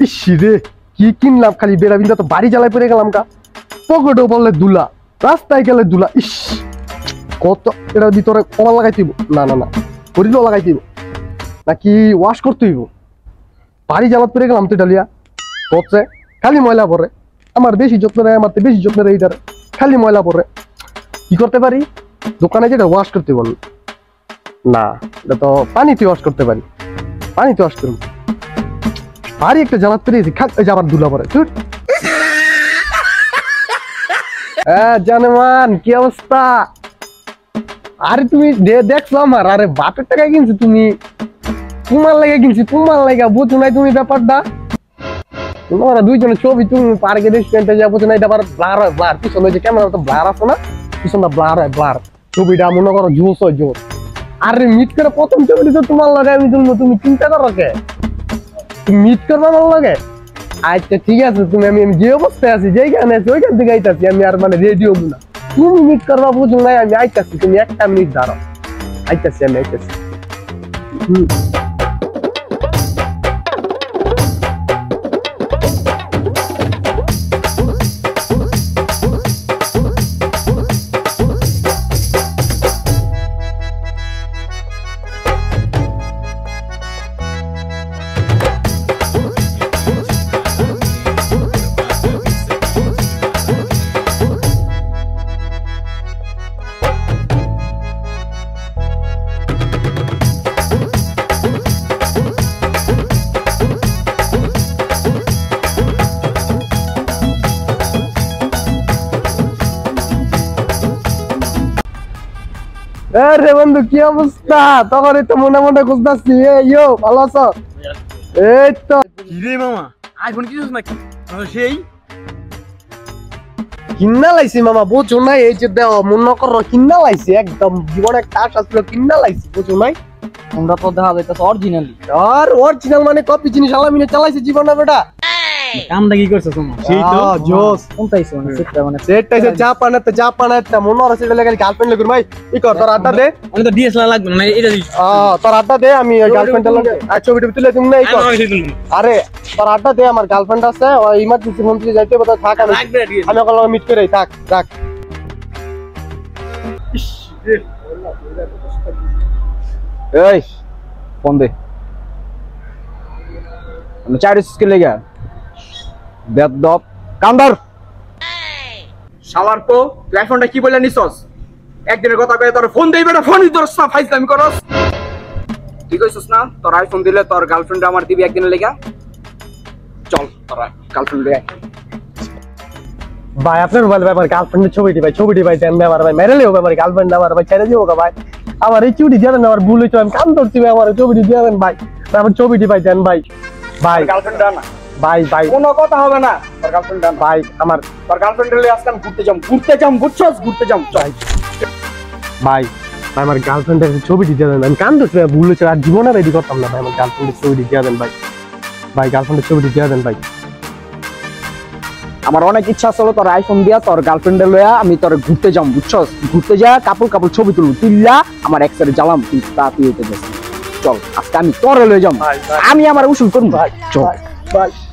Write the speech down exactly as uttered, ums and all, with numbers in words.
ইস রে কি কিনলাম খালি বেরাবিন্দা তো বাড়ি জ্বালায় পড়ে গেলাম কা পকেটও বললে দুলা রাস্তায় গেলে দুলা ইস কত এটার ভিতরে কলা লাগাই দিব না না না করিলেও লাগাই দিব নাকি ওয়াশ করতে হইব বাড়ি জ্বালাত পড়ে গেলাম তো ডালিয়া হচ্ছে খালি ময়লা পড়ে আমার বেশি যত্ন নেয় আমার বেশি যত্ন নেই এইটার খালি ময়লা পড়ে কি করতে পারি দোকানে যেটা ওয়াশ করতে বল না এটা তো পানিতে ওয়াশ করতে পারি পানিতে ওয়াশ করুন বাড়ি একটা জ্বালাত পেরেছি খাক আবার দুলা পড়ে হ্যাঁ জানেমান কি অবস্থা আরে তুমি দেখছো আমার আরে বাপের টাকায় কিনছি তুমি তোমার লাগে কিনছি তোমার লাগে বুঝছো নাই তুমি ব্যাপারটা তোমরা দুইজনের ছবি তুমি পার্কে রেস্টুরেন্টে যাবো না এটা আবার ব্লার হয় ব্লার পিছনে যে ক্যামেরা তো ব্লার আছে না পিছনটা ব্লার হয় ব্লার ছবিটা মনে করো জোস হয় জোস আরে মিট করে প্রথম ছবিটা তো তোমার লাগে আমি তুলবো তুমি চিন্তা করো কে তুমি মিট করবে আমার লাগে আচ্ছা ঠিক আছে তুমি আমি যে অবস্থায় আছি যেইখানে আছি ওইখান থেকে আইতাছি আমি আর মানে রেডিও না তুমি মিট করবা বুঝো নাই আমি আইতাছি তুমি একটা মিনিট দাঁড়াও আইতাছি আমি আইতাছি হুম আরে বন্ধু কি অবস্থা তখন তো মনে মনে খুঁজতাছি ইয়ো ভালো আছো এই তো কি রে মামা আইফোন কিনছিস নাকি সেই কিন্না লাইছি মামা বুঝছো নাই এই যে দেও মনে করো কিন্না লাইছি একদম জীবন একটা আশা ছিল কিন্না লাইছি বুঝছো নাই তোমরা তো দেখা যাইতাছে অরিজিনালি আর অরিজিনাল মানে কপি জিনিস আলামিনে চালাইছে জীবনে বেটা কামটা কি করছস মামা সেই তো জোস কোনটাইছে মানে সেটটা মানে সেটটাইছে জাপানাতে জাপানাতে মনে হচ্ছে সেটা লাগি গার্লফ্রেন্ড লাগি ভাই কি কর তোর আড্ডা দে আমি তো ডিএসএলআর লাগবে না এটা দিস আ তোর আড্ডা দে আমি গার্লফ্রেন্ড লাগে আর ছবিটা তুলে তুমি না এই কর আরে তোর আড্ডা দে আমার গার্লফ্রেন্ড আছে ওই ইমার্জেন্সি ফোন দিয়ে যাইতে বড় থাক আমি আমি ওকে মিট করে থাক থাক এই ফোন দে আমি চার স্কিল লাগা বেদব কান্দার শালার পো তুই আইফোনটা কি বলে নিছস একদিনের কথা কয়ে তোর ফোন দেই বেটা ফোন দিছস না ফাইজলামি করস কি কইছস না তোর আইফোন দিলে তোর গার্লফ্রেন্ড আমার দিবি একদিনের লাগা চল তোর গার্লফ্রেন্ড দে ভাই আপনার মোবাইল ব্যাপার গার্লফ্রেন্ডের ছবিটি ভাই ছবিটি ভাই দেন ব্যাপার ভাই মেরেলেও ব্যাপার গার্লফ্রেন্ড আমার ভাই ছেড়ে দিও ভাই আমার এই ছবিটি দিয়ে দেন আমার ভুল হইছে আমি কাম করছি ভাই আমার ছবিটি দিয়ে দেন ভাই আমার ছবিটি ভাই দেন ভাই ভাই গার্লফ্রেন্ড না ভাই ভাই কোনো কথা হবে না তোর গার্লফ্রেন্ড ভাই আমার তোর গার্লফ্রেন্ড হলে আজকে আমি ঘুরতে যাম ঘুরতে যাম বুঝছস ঘুরতে যাম চল ভাই ভাই আমার গার্লফ্রেন্ডের ছবিটি দিয়ে দেন আমি কাম করছি ভাই ভুল হইছে আর জীবনে রেডি করতাম না ভাই আমার গার্লফ্রেন্ডের ছবিটি দিয়ে দেন ভাই ভাই গার্লফ্রেন্ডের ছবিটি দিয়ে দেন ভাই আমার অনেক ইচ্ছা ছিল তোর আইফোন দিয়া তোর গার্লফ্রেন্ডে লয়া আমি তোর ঘুরতে যাম বুঝছস ঘুরতে যা কাপড় কাপড় ছবি তুলু তুললা আমার এক্সরে জ্বালাম তুই তা তুই হইতে চল আজকে আমি তোরে লয়ে যাম আমি আমার উসুল করব ভাই চল ভাই